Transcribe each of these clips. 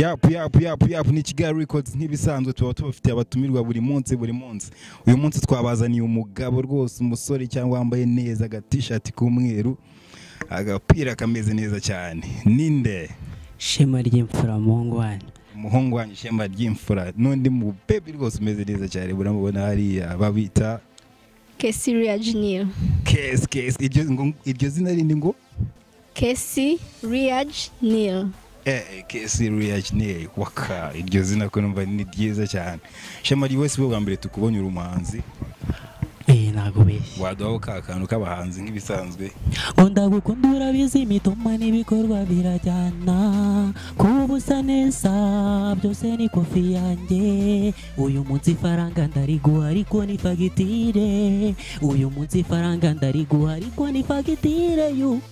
Yapu ni Kigali Records nk'ibisanzwe tuba tubafitiye abatumirwa buri munsi. Uyu munsi twabazaniye umugabo rwose, umusore cyangwa wambaye neza aga-t-shirt k'umweru, agapira kameze neza cyane. Ninde? Shema ry'imfura umuhungu wanjye Shema ry'imfura. N'undi mu baby rwose umeze neza cyane, buramubona hariya babita Kesi Riaj Neil. Iryo zina rindi ngo Kesi Riaj Neil. Kesi Riaj Neil. Waka iryo zina ko numva ni ryiza cyane. Shema ari wese bwa mbere tukubonye urumanzi. Ntago beshye. Waduhaho ka kantu k'abahanzi nk'ibisanzwe. Ndagukundura bizi imitoma n'ibikorwa birajyana, kubusa neza byose ni kofi yanjye. Uyu munsi ifaranga ndariguha ariko ni fagitire. Uyu munsi ifaranga ndariguha ariko ni fagitire.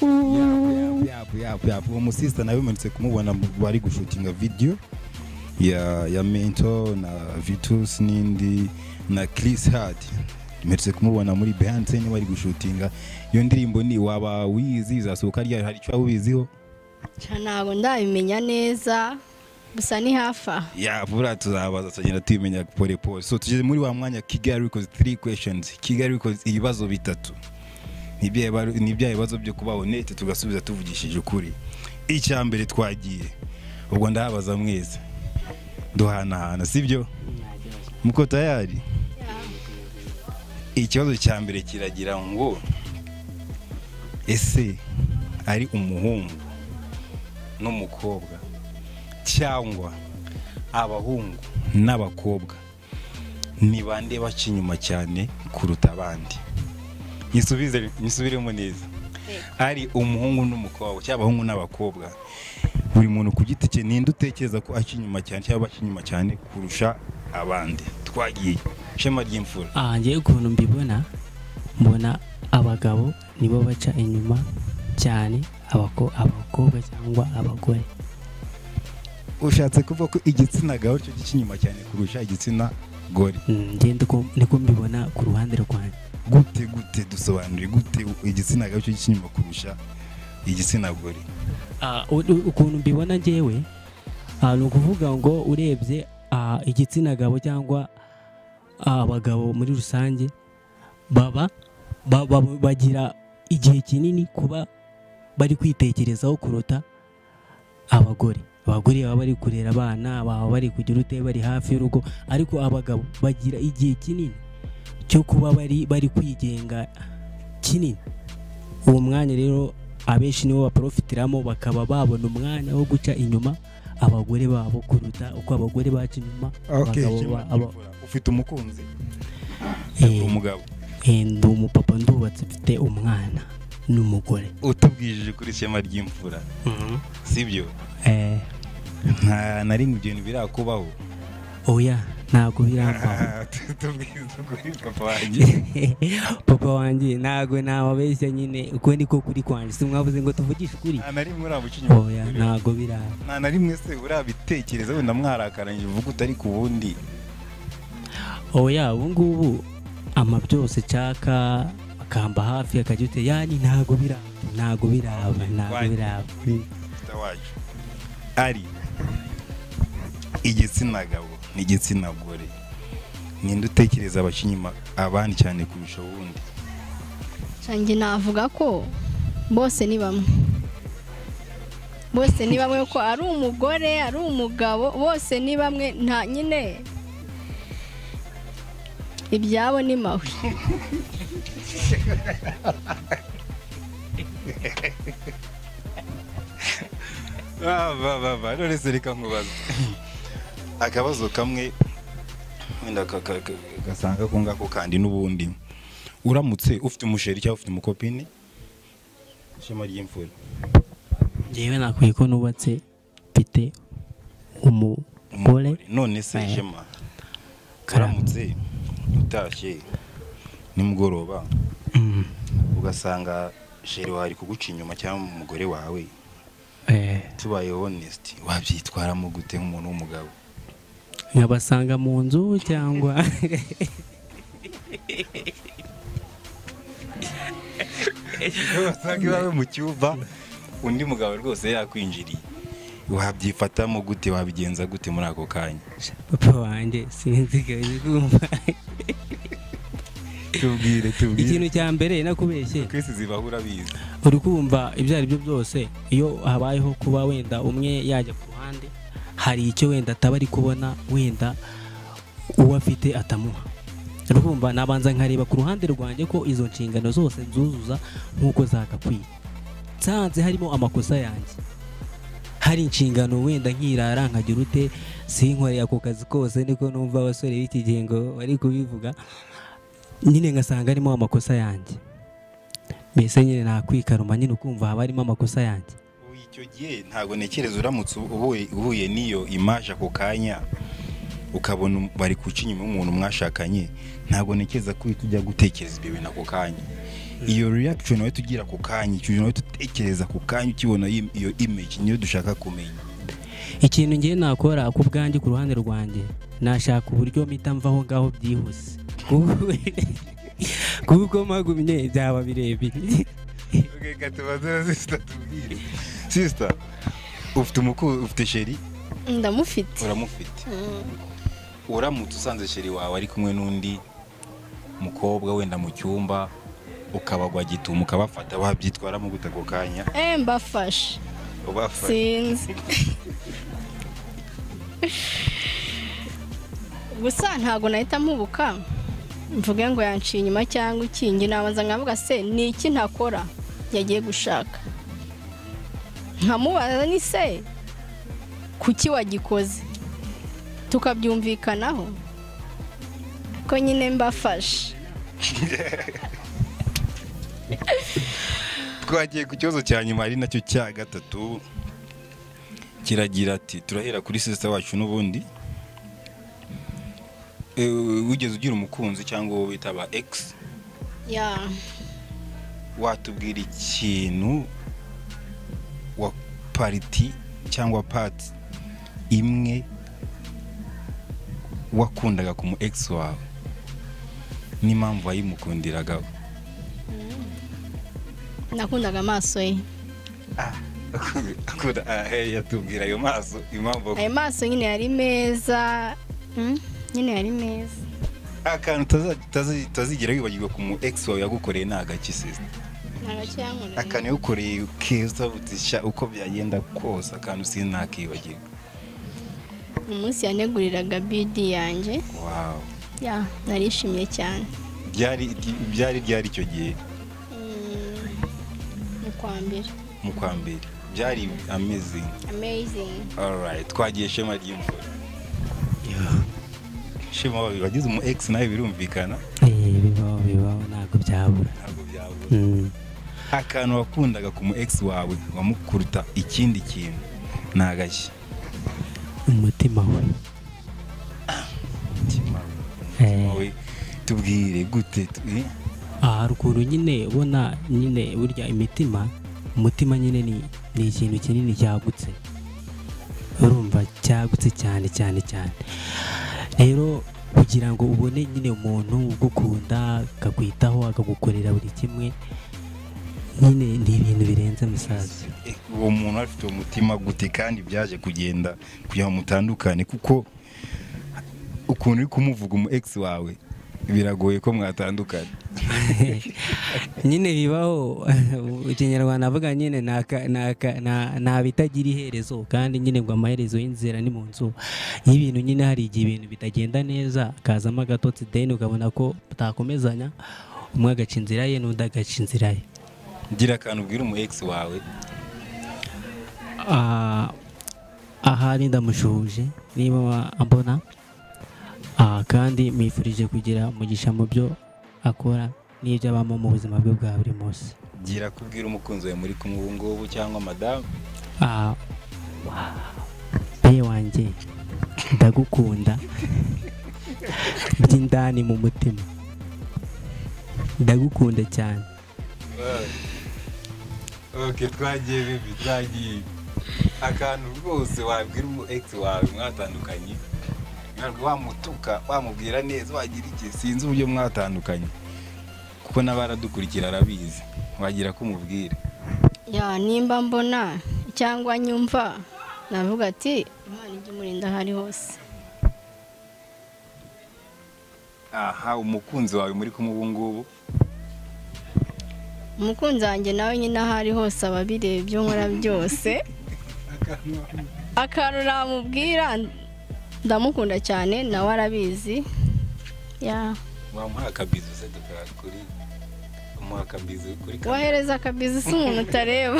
Uwo musista nawe umenetse kumubona bari gushutinga video ya Mento na Vitus n'indi na Chris Hart. Meretse kumubona muri behind scene bari gushutinga iyo ndirimbo. Ni waba wizi zasohoka ryari? Hari icyo ubiziho? Ntago ndabimenya neza, gusa ni hafa. Vura tuzabaza tugenda tubimenya pole pole. So tugeze muri wa mwanya Kigali Records 3 questions. Kigali Records ibibazo bitatu. Nibya ibibazo byo kuba honete tugasubiza tuvugishije ukuri. Icya mbere twagiye, ubwo ndabaza mwese duhanahana, sibyo? Muko tayari? Ikibazo cya mbere kiragira ngo ese ari umuhungu n'umukobwa cyangwa abahungu n'abakobwa ni bande baca inyuma cyane kuruta abandi? Nisubiremo neza. Ari umuhungu n'umukobwa cyangwa abahungu n'abakobwa, buri muntu ku giti cye ninde utekereza ko aca inyuma cyane cyangwa baca inyuma cyane kurusha abandi? Twagiye Shema ry'imfura. Ngiye ukuntu mbona abagabo nibo baca inyuma cyane abakobwa cyangwa abagore. Ushatse kuvuga ko igitsina gabo cyo gica inyuma cyane kurusha igitsina gore? Niko mbibona ku ruhande rwanjye. Gute dusobanure gute igitsina gabo cyo gica inyuma kurusha igitsina gore? Ukuntu mbibona njyewe ni ukuvuga ngo urebye igitsina gabo cyangwa abagabo muri rusange bagira igihe kinini kuba bari kwitekerezaho kuruta abagore. Abagore baba bari kurera abana, baba bari kugira ute, bari hafi y'urugo, ariko abagabo bagira igihe kinini cyo kuba bari kwigenga kinini. Uwo mwanya rero abenshi nibo baprofitiramo, bakaba babona umwanya wo guca inyuma abagore babo kuruta uko abagore baca inyuma abagabo. Ufite umukunzi? Umugabo? Ndi umupapa, ndubatse, mfite umwana n'umugore. Utubwije kuri Shema ry'imfura, sibyo? Na rimwe ibyo birakubaho? Oya, ntago birambaho. Tubwize kuri papa wanjye. Papa wanjye ntago nababeshya nyine, uko niko kuri kwanje. Si mwavuze ngo tuvugishe ukuri? Na rimwe urabuca inyuma? Oya, ntago biraba. Na rimwe se urabitekereza wenda mwarakaranye uvuga utari ku wundi? Oya, ubu ngubu ama byose cyaka akamba hafi akajya ute, yani ntago biraba. Wacu ari igitsina gabo n'igitsina gore, ninde utekereza abakinyima abandi cyane kurusha uwundi? Cyangwa navuga ko bose ni bamwe. Bose ni bamwe, ko ari umugore ari umugabo, bose ni bamwe. Nta nyine ibyabo ni mawe. None se reka nkubaza akabazo kamwe wenda gasanga ko ngako kandi n'ubundi. Uramutse ufite umusheri cyangwa ufite umukopini Shema ry'imfura? Njyewe nakwiye ko nubatse mfite umugore. None se Shema, uramutse utashye nimugoroba ugasanga sheri wari kuguca inyuma cyangwa umugore wawe, tubaye honest, wabyitwaramo gute nk'umuntu w'umugabo? Nkabasanga mu nzu cyangwa basanga iwawe mu cyumba undi mugabo rwose yakwinjiriye, wabyifatamo gute, wabigenza gute muri ako kanya? papa wanjye sinzi kumva. Tubwire ikintu cya mbere nakubeshye kwisi zibahura biza, uri kumva ibyo ari byo byose. Iyo habayeho kuba wenda umwe yajya ku ruhande, hari icyo wenda ataba ari kubona, wenda uwo afite atamuha. uri kumva nabanza nkareba ku ruhande rwanjye ko izo nshingano zose nzuzuza nk'uko zagakwiye. nsanze harimo amakosa yanjye, hari inshingano wenda nkirara nkagira ute sinkoreye ako kazi kose, niko numva abasore b'iki gihe ngo bari kubivuga, nyine ngasanga harimo amakosa yanjye. Mbese nyine nakwikaruma, nyine ukumva haba harimo amakosa yanjye. icyo gihe ntabwo ntekereza uramutse uhuye n'iyo image ako kanya ukabona bari kuca inyuma y'umuntu mwashakanye, ntabwo ntekereza ko uhita ujya gutekereza ibyo bintu ako kanya. Iyo reaction nawe tugira ako kanya, icyo nawe tutekereza ako kanya ukibona iyo image, niyo dushaka kumenya. Ikintu ngiye nakora ku bwanjye, ku ruhande rwanjye, nashaka uburyo mpita mvaho ngaho byihuse, kuko magumye byaba birebire. Reka tubaze sister, tubwire sister, ufite sheri? Ndamufite. Uramufite? Uramutse usanze sheri wawe ari kumwe n'undi mukobwa wenda mu cyumba, ukabagwa gituma ukabafata, wabyitwaramo gute ako kanya? Mbafashe. Ubafashe? Sinzi. Gusa ntago nahita mubuka mvuge ngo yanciye inyuma cyangwa ikingi, nabanza nkavuga se ni iki ntakora yagiye gushaka, nkamubaza ni se kuki wagikoze, tukabyumvikanaho ko nyine mbafashe. Twagiye ku kibazo cya nyuma ari nacyo cya gatatu, kiragira ati turahera kuri sister wacu n'ubundi. Wigeze ugira umukunzi cyangwa wowe bitaba ex? Watubwira ikintu wa party cyangwa part imwe wakundaga ku mu ex wawe n'impamvu wayimukundiragaho? Nakundaga amaso ye. Yatubwira ayo maso, impamvu? Ayo maso nyine yari meza, nyine yari meza. Akantu utazigira wibagirwa ku mu ex wawe yagukoreye ni agaki sister? Akantu yagukoreye keza utisha uko byagenda kose, akantu sinakibagirwa. Umunsi yaneguriraga BD yanjye. Wow. Narishimye cyane. Byari icyo gihe? Mu kwa mbere. Byari amazing. Alright, twagiye Shema ry'imvura. Shema wagize umu ex nawe birumvikana? Bibaho ntabwo byabura. Akantu wakundaga ku mu ex wawe wamukuruta ikindi kintu ni agashyi? Umutima we. Tubwire gute? Hari ukuntu nyine ubona nyine burya umutima nyine ni ikintu kinini cyagutse, urumva cyagutse cyane cyane cyane. Rero kugira ngo ubone nyine umuntu ugukunda akakwitaho akagukorera buri kimwe, nyine ni ibintu birenze musaza. Uwo muntu afite umutima gute kandi byaje kugenda kugira ngo mutandukane? Kuko ukuntu uri kumuvuga umu ex wawe biragoye ko mwatandukana. Nyine bibaho, ikinyarwanda avuga nyine nta bitagira iherezo, kandi nyine ngo amaherezo y'inzira ni mu nzu y'ibintu. Nyine hari igihe ibintu bitagenda neza, kazamo agatotsi deni ukabona ko utakomezanya, umwe agaca inzira ye n'undi agaca inzira ye. Gira akantu ubwira umu ex wawe? Ahari ndamushuhuje niba ambona, kandi mwifurije kugira umugisha mu byo akora n'ibyo abamo mu buzima bwe bwa buri munsi. Gira kubwira umukunzi wawe muri kumwe ubu ngubu cyangwa madamu? Be wanjye ndagukunda by'indani mu mutima, ndagukunda cyane. Okay, twagiye akantu rwose wabwira umu ex wawe mwatandukanye, ntabwo wamutuka wamubwira neza wagira iki, sinzi uburyo mwatandukanye kuko n'abaradukurikira arabizi, wagira ko umubwira? Nimba mbona cyangwa nyumva navuga ati Imana ijye imurinda aho ari hose. aha umukunzi wawe muri kumwe ubu ngubu Umukunzi wanjye nawe nyine aho ari hose aba abireba ibyo nkora byose. Akantu namubwira ndamukunda cyane nawe arabizi. wamuha akabizu se dukora kuri umuha akabizu kuri kamera Wahereza akabizi si umuntu utareba.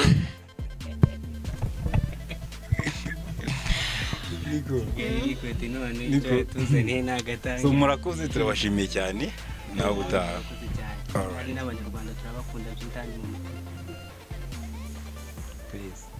ikwete none icyo tuzaniye n'agatanga. so murakoze turabashimiye cyane nawe utaha Hari n'abanyarwanda turabakunda by'indani mu mutima. please